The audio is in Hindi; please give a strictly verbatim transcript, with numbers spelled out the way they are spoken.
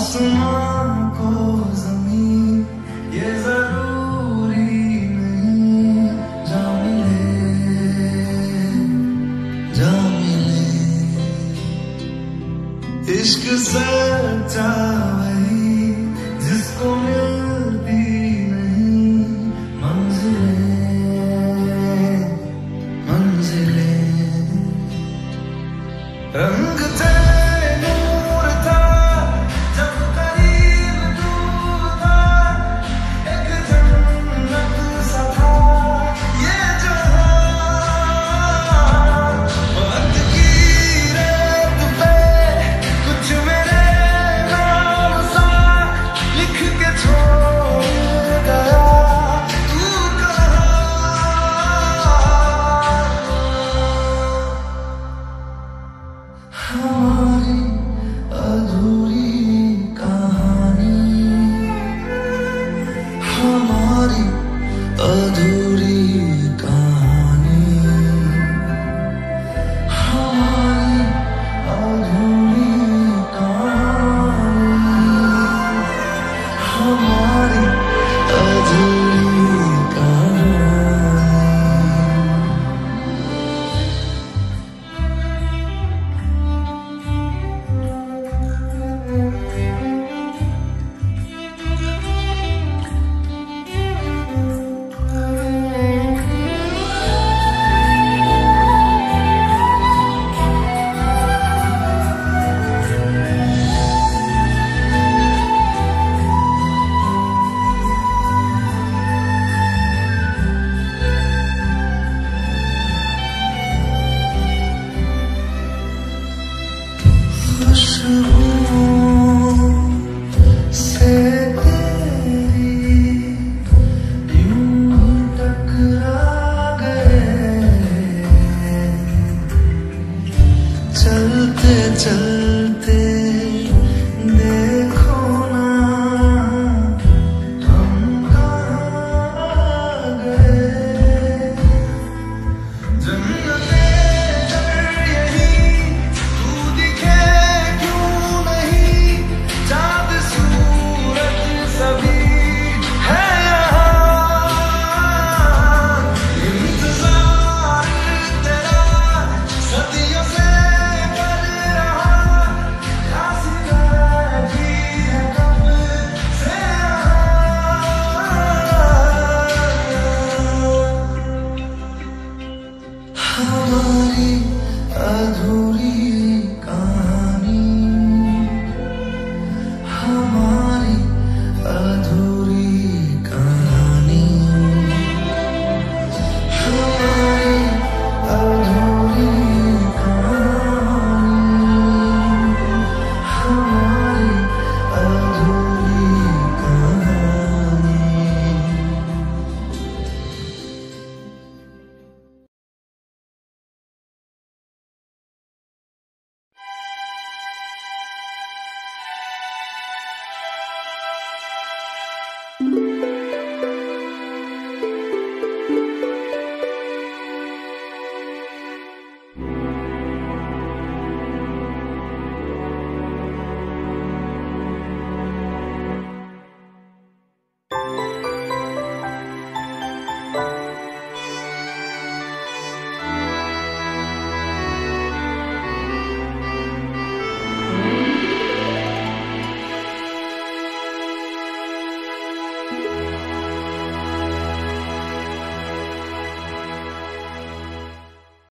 आसमां को ज़मीन ये ज़रूरी नहीं, जा मिले जा मिले। इश्क सच्चा वही जिसको मिलती नहीं मंजिलें मंजिलें। रंग थे नूर था जब करीब दूर था, एक जन्नत सा था ये जहां। वक्त की रेत पे कुछ मेरे नाम सा लिख के छोड़ गया तू कहाँ। हमारी अधूरी कहानी, हमारी अधूरी कहानी, हमारी अधूरी कहानी, हमारी अधूरी खुशबुओं से तेरी यूं ही टकरा गए, चलते चलते देखो ना हम कहाँ आ गए। जन्नते यही तू दिखे क्यों नहीं, चाँद सूरज सभी है यहाँ। इंतजार तेरा सदियों से कर रहा, प्यासी बैठी है कब से यहाँ। हमारी अधूरी कहानी, हमारी अधूरी कहानी, हमारी अधूरी कहानी, हमारी अधूरी कहानी। Thank you.